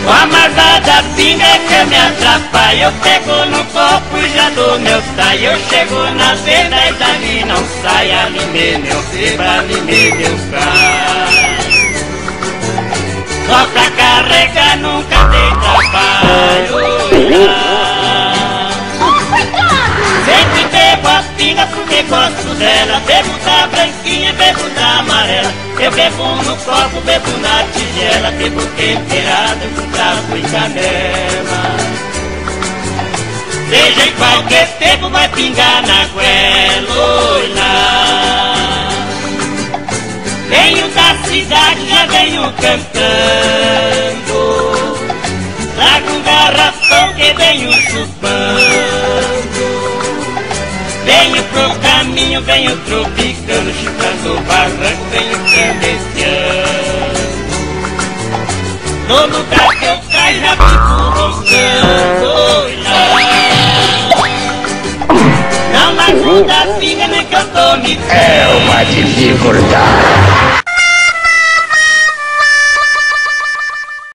a marda da pinga é que me atrapalha. Eu pego no copo e já dou meu taio. Eu chego na venda e dali não sai. Ali meu beba, ali meu cai. Só pra carregar nunca tem trabalho. Sempre bebo a pinga porque gosto dela. Bebo da branquinha, bebo da amarela. Eu bebo no copo, bebo na tigela. Bebo temperado com cravo e canela. Seja em qualquer tempo vai pingar na goela. Venho da cidade, já venho cantando. Trago um garrafão que venho chupando. Venho pro caminho, venho tropicando, chupando o barranco, venho clandestiano. No lugar que eu caio já fico roncando. Não largo da pinga nem que eu tô me é uma dificuldade.